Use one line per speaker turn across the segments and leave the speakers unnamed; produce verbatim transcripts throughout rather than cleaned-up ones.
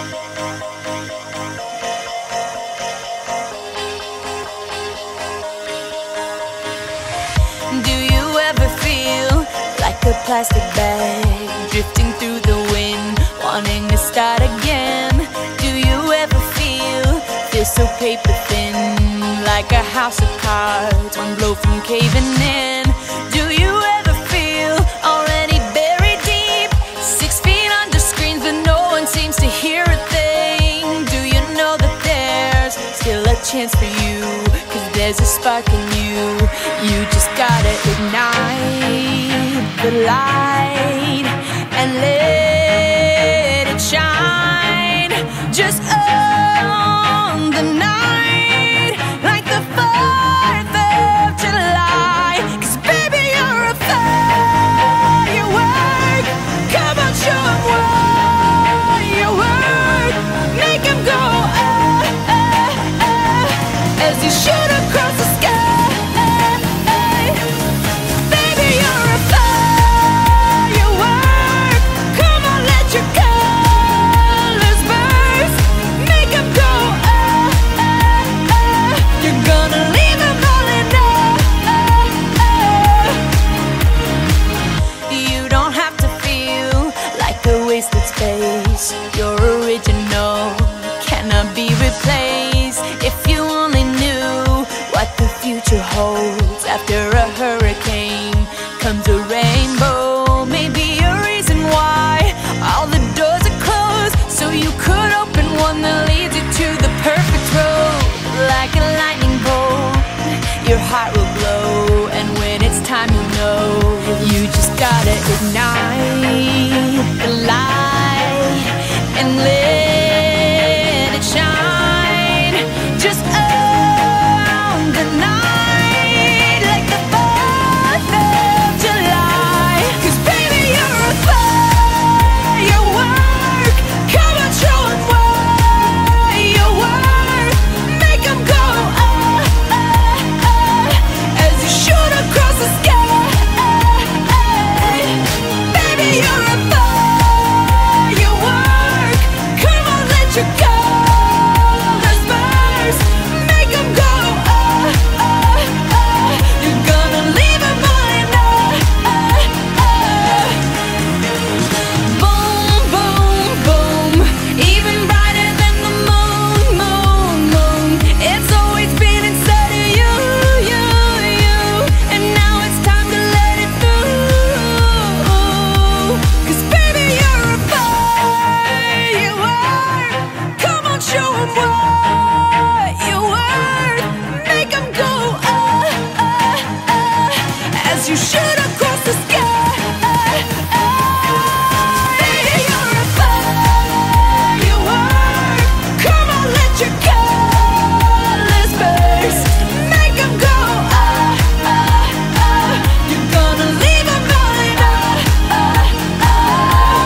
Do you ever feel like a plastic bag drifting through the wind, wanting to start again? Do you ever feel, feel so paper thin, like a house of cards, one blow from caving in? Do you ever feel already buried deep, six feet under screens but no one seems to hear a thing? Do you know that there's still a chance for you, 'cause there's a spark in you? You just gotta ignite the light and let it shine. Just own the night like the fourth of July. 'Cause baby, you're a firework. Come on, show 'em what you work. Make 'em go ah, ah, ah, as you shoot across the sky. Your original cannot be replaced. If you only knew what the future holds, after a hurricane comes a rainbow. Maybe a reason why all the doors are closed, so you could open one that leads you to the perfect road. Like a lightning bolt, your heart will glow, and when it's time you'll know. You just gotta ignite the light and let it shine. Just own the night like the fourth of July. 'Cause baby, you're a firework. Come on, show 'em what you work. Make 'em go ah, ah, ah, as you shoot across the sky. Baby, you're a your colors burst, make 'em go ah, ah, ah. You're gonna leave 'em all in ah, ah, ah. Boom, boom, boom, even brighter than the moon, moon, moon. It's always been inside of you, you, you, and now it's time to let it through. 'Cause baby, you're a firework. Show 'em what you worth. Make 'em go ah, ah, ah, as you shoot across the sky. Baby, you're a firework. Come on, let your colors burst. Make 'em go ah, ah, ah. You're gonna leave 'em all in ah, ah, ah.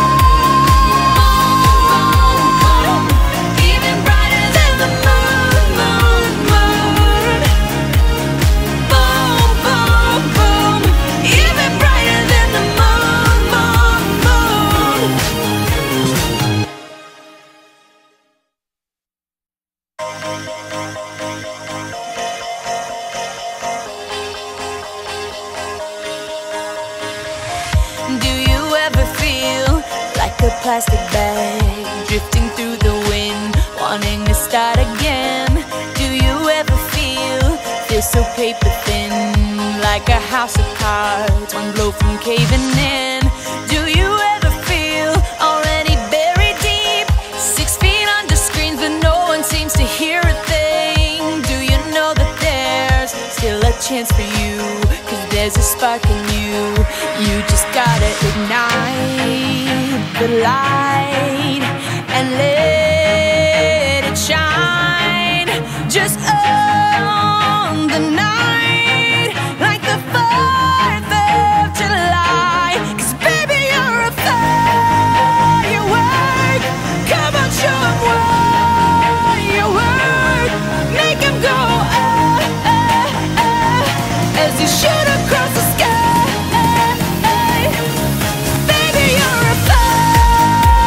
Do you ever feel like a plastic bag drifting through the wind, wanting to start again? Do you ever feel, feel so paper thin, like a house of cards, one blow from caving in? Do you ever feel already buried deep, six feet under screens but no one seems to hear a thing? Do you know that there's still a chance for you, 'cause there's a spark in you? You just gotta ignite the light and let it shine. Just own the night like the fourth of July. 'Cause baby, you're a firework. Come on, show 'em what you work. Make 'em go ah, ah, ah, as you shoot across the sky. Baby, you're a fire.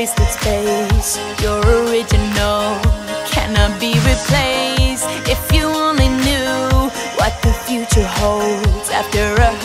wasted space. You're original, cannot be replaced. If you only knew what the future holds after a